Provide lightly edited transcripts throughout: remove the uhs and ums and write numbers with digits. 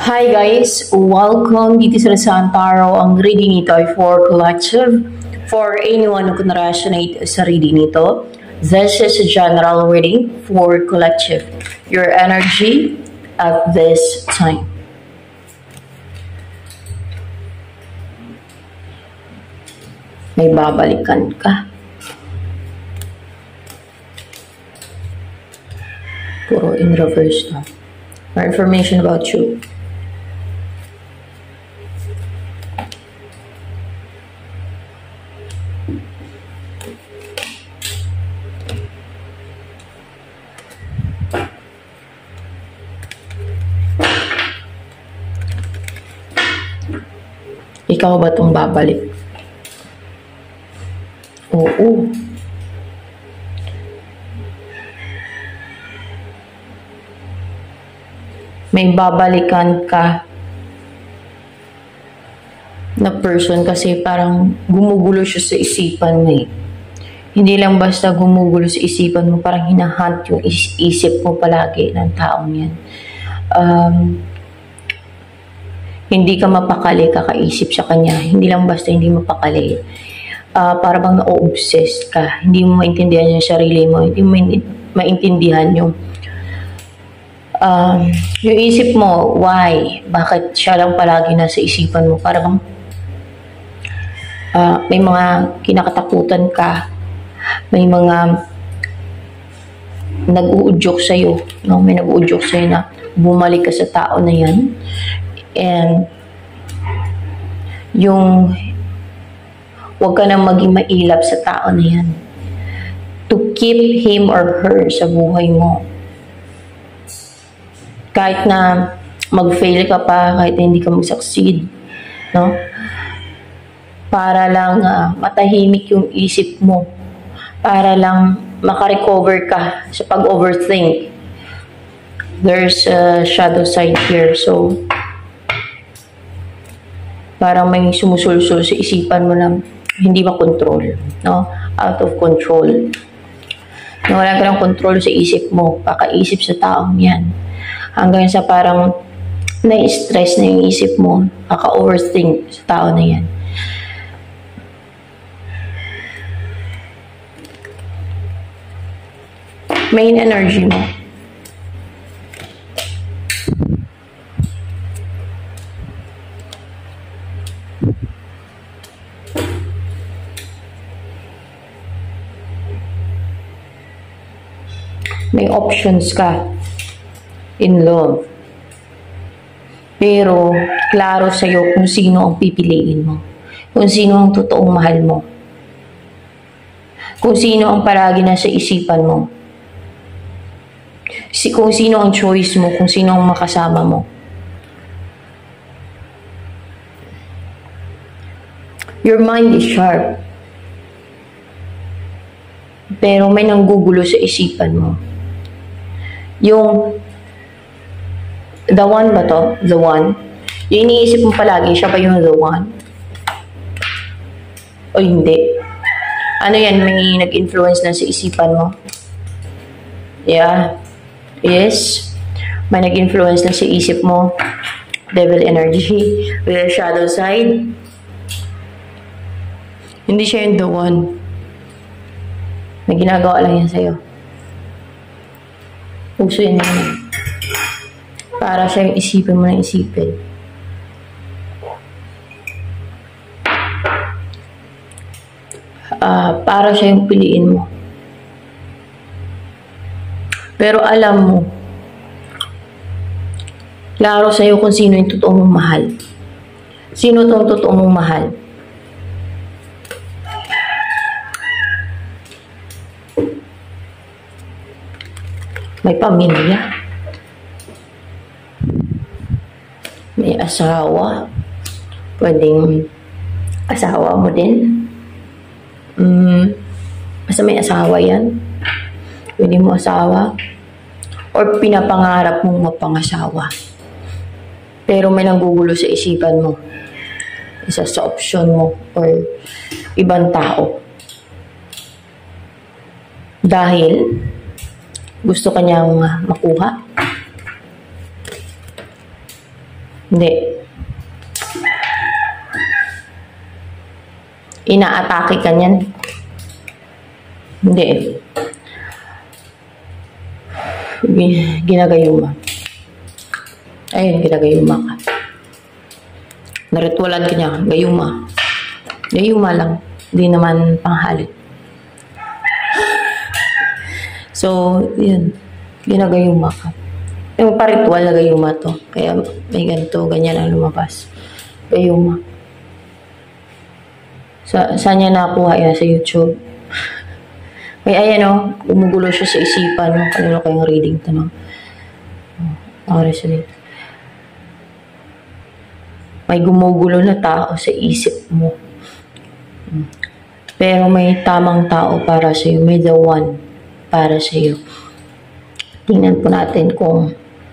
Hi guys! Welcome dito sa Rasaan Tarot. Ang reading nito ay for collective. For anyone who can resonate sa reading nito, this is a general reading for collective. Your energy at this time. May babalikan ka. Puro in reverse na. More information about you. Ikaw ba itong babalik? Oo. May babalikan ka na person kasi parang gumugulo siya sa isipan mo eh. Hindi lang basta gumugulo sa isipan mo, parang hinahunt yung isip mo palagi ng taong yan. Hindi ka mapakali, kakaisip sa kanya. Hindi lang basta hindi mapakali. Para bang na-obsessed ka. Hindi mo maintindihan yung sarili mo. Hindi mo maintindihan yung isip mo. Why? Bakit siya lang palagi nasa isipan mo? Para bang may mga kinakatakutan ka. May mga nag-uudyok sa'yo. No? May nag-uudyok sa'yo na bumalik ka sa tao na yan. And yung huwag ka nang maging mailap sa tao na yan. To keep him or her sa buhay mo. Kahit na mag-fail ka pa, kahit na hindi ka mag-succeed, no? Para lang matahimik yung isip mo. Para lang makarecover ka sa pag-overthink. There's a shadow side here. So, parang may sumusulsul sa isipan mo na hindi makontrol, no? Out of control. Wala ka ng control sa isip mo, kakaisip sa taong yan. Hanggang sa parang na-stress na yung isip mo, kaka-overthink sa tao na yan. Main energy mo. May options ka in love. Pero, klaro sa'yo kung sino ang pipiliin mo. Kung sino ang totoong mahal mo. Kung sino ang palagi nasa isipan mo. Kung sino ang choice mo. Kung sino ang makasama mo. Your mind is sharp. Pero may nanggugulo sa isipan mo. Yung the one ba to? The one? Yung iniisip mo palagi, siya ba yung the one? O hindi? Ano yan? May nag-influence na sa isipan mo? Yeah. Yes. May nag-influence na sa isip mo. Devil energy. With a shadow side. Hindi siya yung the one. May ginagawa lang yan sa'yo. Puso yan naman. Para siya yung isipin mo ng isipin. Para siya yung piliin mo. Pero alam mo, klaro sa'yo kung sino yung totoo mong mahal. Sino itong totoo mong mahal? May pamilya. May asawa. Pwedeng asawa mo din. Basta may asawa yan. Pwede mo asawa. Or pinapangarap mong mapangasawa. Pero may nanggugulo sa isipan mo. Isa sa option mo. Or ibang tao. Dahil gusto kanyang makuha. Hindi. Inaatake ka niyan. Hindi. Ginagayuma. Ayun, ginagayuma ka. Naritwalan ka niya. Gayuma. Gayuma lang. Hindi naman panghalit. So, yun. Ginagayuma ka. Yung paritual na gayuma to. Kaya may ganito, ganyan ang lumabas. Gayuma. Saan niya nakuha yan? Sa YouTube. May ayan o, gumugulo siya sa isipan mo. Kanino kayong reading ito, no? Resonate. May gumugulo na tao sa isip mo. Pero may tamang tao para sa iyo. May the one para sa iyo. Tingnan po natin kung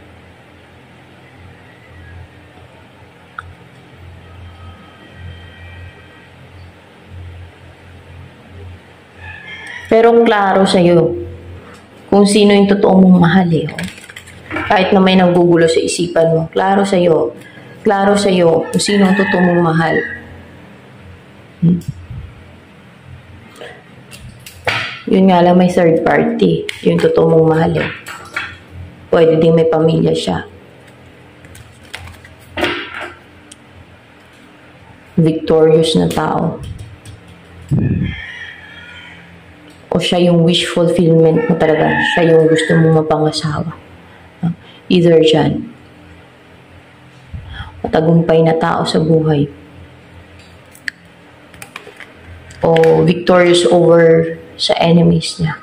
pero klaro sa iyo kung sino yung totoo mong mahal eh. Kahit na may nanggugulo sa isipan mo, klaro sa iyo kung sino ang totoo mong mahal. Yun nga lang, may third party, yung totoo mong mahal eh. Pwede din may pamilya siya. Victorious na tao. O siya yung wish fulfillment mo talaga. Siya yung gusto mong mapangasawa. Either dyan. Matagumpay na tao sa buhay. O victorious over sa enemies niya.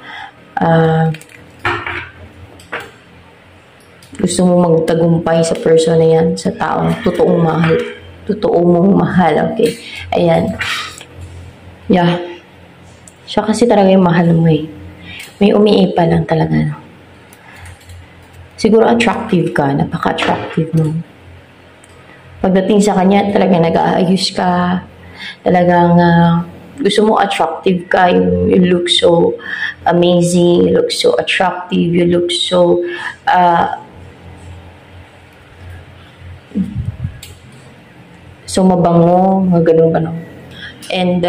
Gusto mong magtagumpay sa person na yan, sa taong totoong mahal. Totoo mong mahal, okay? Ayan. Yeah. Siya kasi talaga yung mahal mo eh. May umiipa lang talaga, no? Siguro attractive ka, napaka-attractive mo. Pagdating sa kanya, talagang nag-aayos ka, talagang gusto mo attractive ka, you look so amazing, you look so attractive, you look so so mabango, mga ganun ba, no? And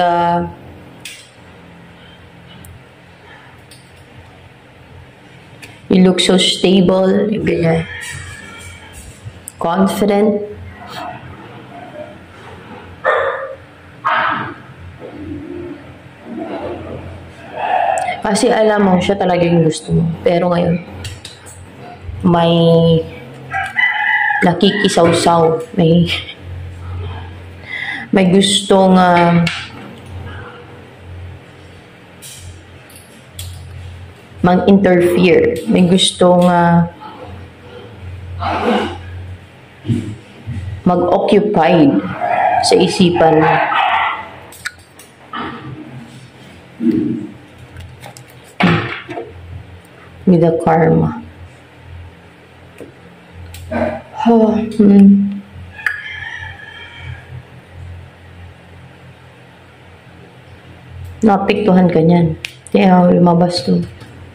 you look so stable, ganyan. Confident. Kasi alam mo, siya talaga yung gusto mo. Pero ngayon, may nakikisaw-saw. May gustong mag-interfere. May gustong mag-occupied sa isipan mo. With the karma. Napiktuhan ka niyan. Kaya lumabas to.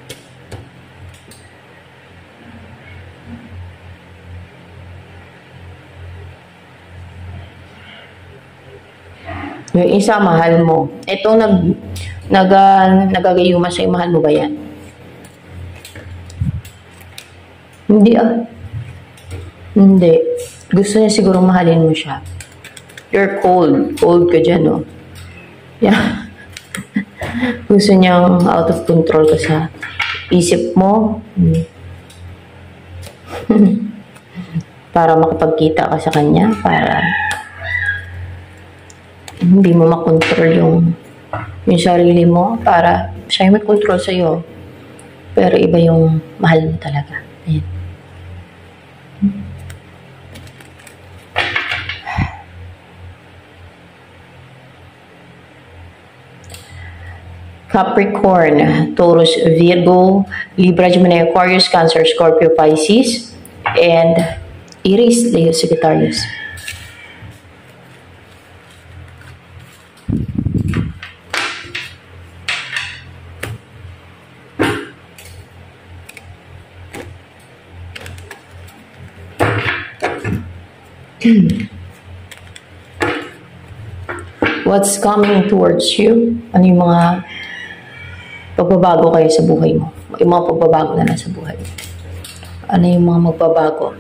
Yung isa, mahal mo. Itong nagagayuma sa'yo, mahal mo ba yan? Hindi Hindi. Gusto niya siguro mahalin mo siya. You're cold. Cold ka dyan, no? Yeah. Gusto niyang out of control ka sa isip mo. Para makapagkita ka sa kanya. Para hindi mo makontrol yung sarili mo. Para siya yung may control sa'yo. Pero iba yung mahal mo talaga. Ayan. Capricorn, Taurus, Virgo, Libra, Gemini, Aquarius, Cancer, Scorpio, Pisces, and Aries, Leo, Sagittarius. What's coming towards you? Ano yung mga pagbabago kayo sa buhay mo? Yung mga pagbabago na nasa buhay mo. Ano yung mga magbabago?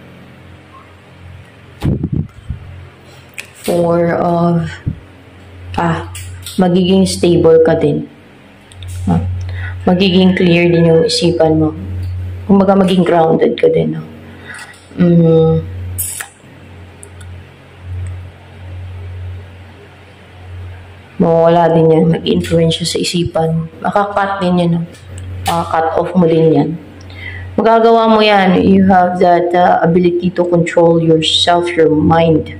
Four of magiging stable ka din. Magiging clear din yung isipan mo. Kumbaga maging grounded ka din. Mawala din yan. Mag-influence sa isipan. Makakat din yan. Makakat off mo din yan. Magagawa mo yan. You have that ability to control yourself, your mind,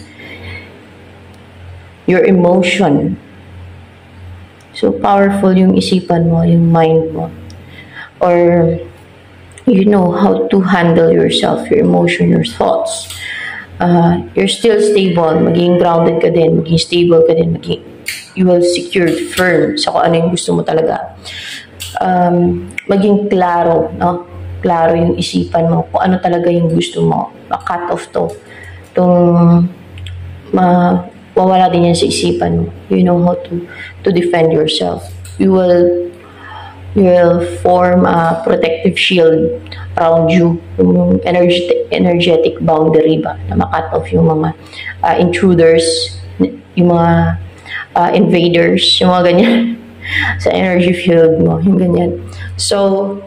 your emotion. So, powerful yung isipan mo, yung mind mo. Or, you know how to handle yourself, your emotion, your thoughts. You're still stable. Maging grounded ka din. Maging stable ka din. You will secure firm sa kung ano yung gusto mo talaga. Maging klaro, no? Klaro yung isipan mo. Kung ano talaga yung gusto mo. Ma-cut off to. Mawala din yan sa isipan mo. You know how to defend yourself. You will form a protective shield around you. Yung energetic boundary ba? Na ma-cut off yung mga intruders, yung mga invaders, yung mga ganyan. Sa energy field mo, yung ganyan. So,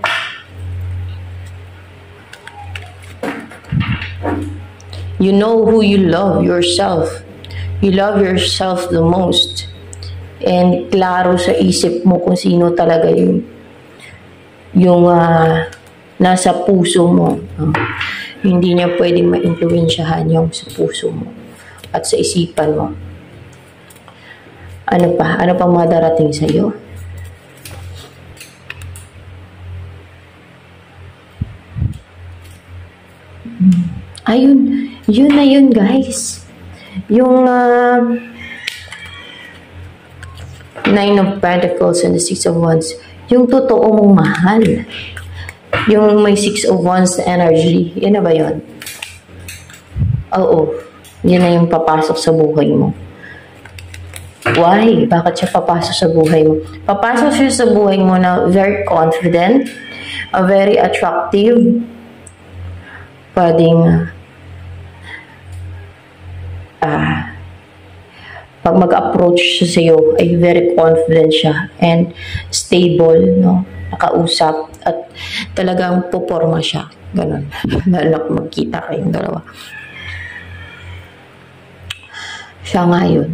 you know who you love, yourself. You love yourself the most. And klaro sa isip mo kung sino talaga yung nasa puso mo. Hindi niya pwedeng ma-influensyahan yung sa puso mo at sa isipan mo. Ano pa? Ano pang madarating sa'yo? Ayun. Yun na yun, guys. Yung Nine of Pentacles and the Six of Wands. Yung totoo mong mahal. Yung may Six of Wands na energy. Yan na ba yun? Oo. Yan na yung papasok sa buhay mo. Why? Bakit siya papasok sa buhay mo? Papasok siya sa buhay mo na very confident, very attractive, pwedeng pag mag-approach siya sa iyo ay very confident siya and stable, no? Nakausap at talagang puporma siya. Ganun. Lalo kung magkita kayong dalawa. Siya nga yun.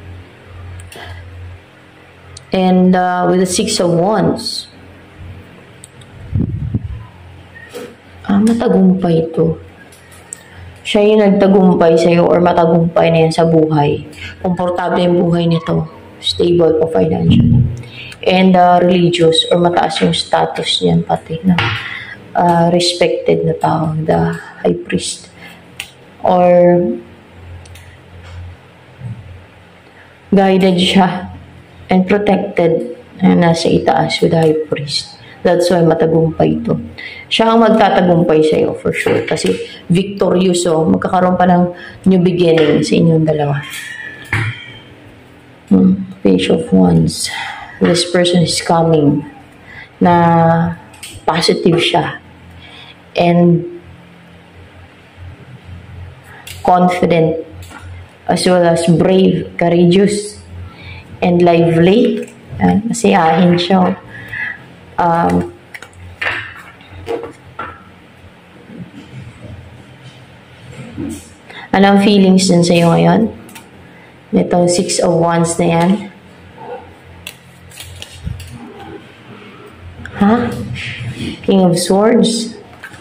And with the Six of Wands, matagumpay ito. Siya yung nagtagumpay sa'yo or matagumpay na yan sa buhay. Komportable yung buhay nito. Stable pa financially. And religious or mataas yung status niyan pati na respected na tao, the high priest. Or guided siya and protected na nasa itaas with the high priest. That's why matagumpay ito. Siya ang magtatagumpay sa'yo for sure. Kasi victorious, so magkakaroon pa ng new beginning sa inyong dalawa. Page of Wands. This person is coming na positive siya. And confident as well as brave, courageous, and lively. Masiyahin siya. Anong feelings din sa'yo ngayon? Itong Six of Wands na yan. King of Swords.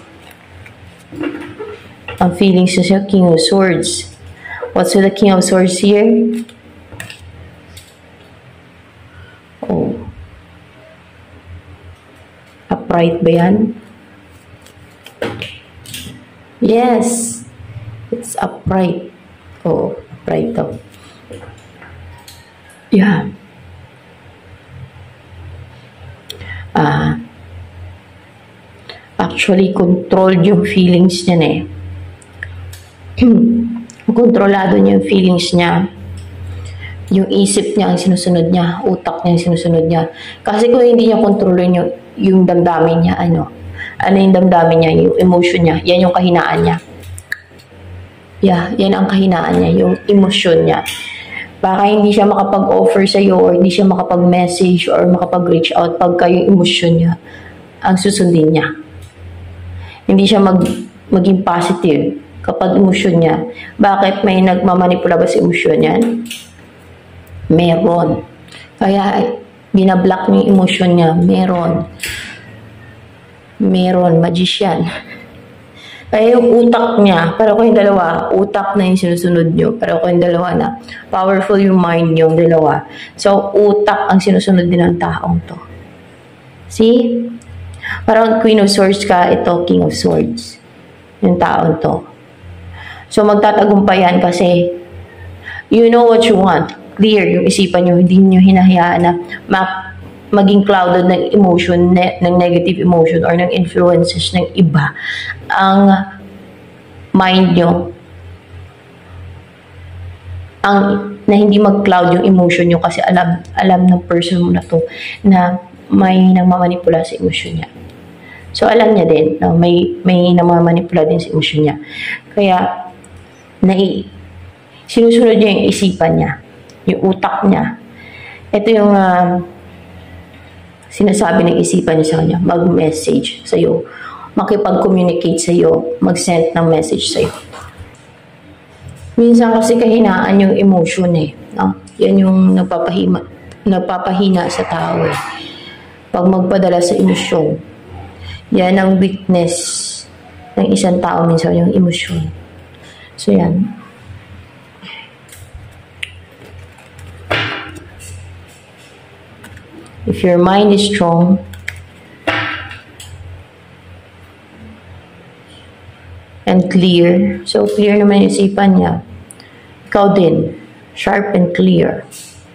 Ang feelings na sa'yo, King of Swords. What's with the King of Swords here? Oh. Upright ba yan? Yes. It's upright. Oh, upright to. Yeah. Actually, controlled yung feelings niyan eh. kontrolado niya yung feelings niya. Yung isip niya ang sinusunod niya, utak niya ang sinusunod niya. Kasi kung hindi niya kontrolin yung damdamin niya, ano yung damdamin niya, yung emotion niya, yan yung kahinaan niya. Yeah, yan ang kahinaan niya, yung emotion niya. Baka hindi siya makapag-offer sa iyo or hindi siya makapag-message or makapag-reach out pagka yung emotion niya ang susundin niya. Hindi siya maging positive kapag emotion niya. Bakit may nagmamanipula ba sa emotion niya? Meron. Kaya binablock niya yung emotion niya. Meron. Magician. Kaya yung utak niya, pero kung yung dalawa, utak na yung sinusunod nyo. Pero kung yung dalawa na, powerful yung mind nyo, yung dalawa. So, utak ang sinusunod din ng taong to. See? Parang Queen of Swords ka, ito King of Swords. Yung taong to. So, magtatagumpayan kasi you know what you want. Clear yung isipan nyo, hindi nyo hinahayaan na maging clouded ng emotion, ng negative emotion or ng influences ng iba ang mind nyo. Na hindi mag-cloud yung emotion nyo kasi alam ng person mo na to na may nagmamanipula sa emotion niya. So, alam niya din na may nagmamanipula din sa emotion niya. Kaya, sinusunod niya yung isipan niya. Yung utak niya. Ito yung sinasabi ng isipan niya sa kanya. Mag-message sa'yo. Makipag-communicate sa'yo. Mag-send ng message sa'yo. Minsan kasi kahinaan yung emotion eh. No? Yan yung nagpapahina sa tao eh. Pag magpadala sa emosyon. Yan ang weakness ng isang tao minsan yung emosyon. So yan. If your mind is strong, and clear, so clear naman yung isipan niya, ikaw din, sharp and clear.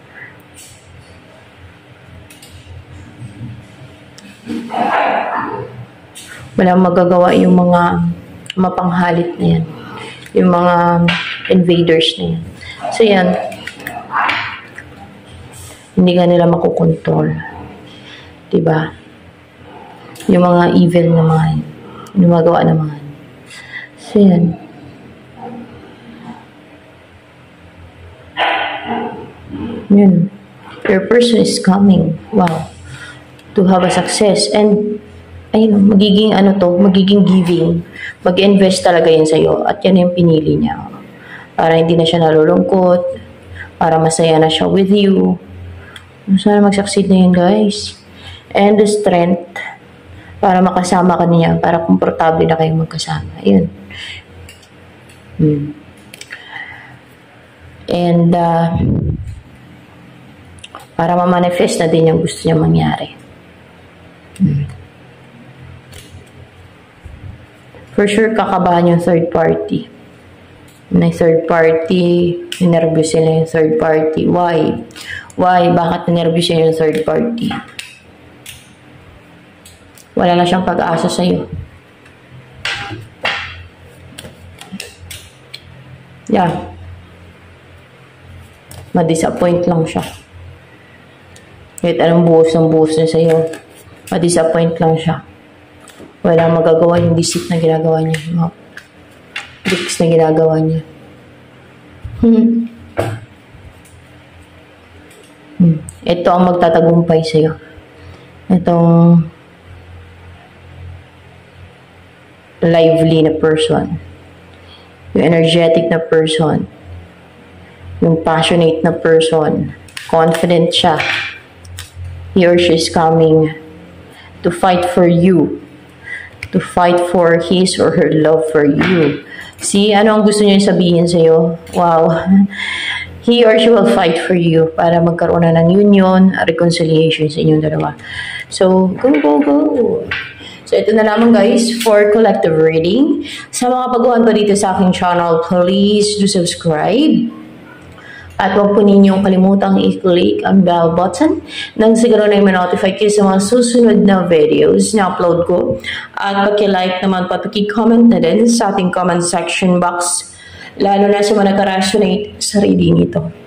Walang magagawa yung mga mapanghalit na yan, yung mga invaders na yan. So yan, hindi ka nila makukontrol. Diba? Yung mga evil na mga yung magawa na mga. So yan. Yun. Your person is coming. Wow. To have a success. And, ayun, magiging giving. Mag-invest talaga yan sa'yo. At yan yung pinili niya. Para hindi na siya nalulungkot. Para masaya na siya with you. Sana mag-succeed na yun, guys. And the strength para makasama ka niya, para komportable na kayong magkasama. Ayun. And para ma-manifest na din yung gusto niya mangyari. For sure, kakabahan yung third party. May third party, ninervous sila yung third party. Why? Why? Bakit ninervous siya yung third party? Wala na siyang pag-asa sa'yo. Yeah. Ma-disappoint lang siya. Kahit anong buhos na sa'yo, ma-disappoint lang siya. Wala magagawa yung deceit na ginagawa niya. Mga tricks na ginagawa niya. Ito ang magtatagumpay sa'yo. Itong lively na person. Yung energetic na person. Yung passionate na person. Confident siya. He or she is coming to fight for you. To fight for his or her love for you. See, ano ang gusto niya sabihin sa'yo? Wow. He or she will fight for you para magkaroon na ng union, reconciliation sa inyong dalawa. So, go, go, go! So, ito na naman guys for collective reading. Sa mga baguhan pa dito sa aking channel, please do subscribe. At huwag po ninyong kalimutang i-click ang bell button nang siguro na i-notify kayo sa mga susunod na videos na upload ko. At paki-like naman po at paki-comment na din sa ating comment section box Lalo na sa mga nag-rationate sa reading ito.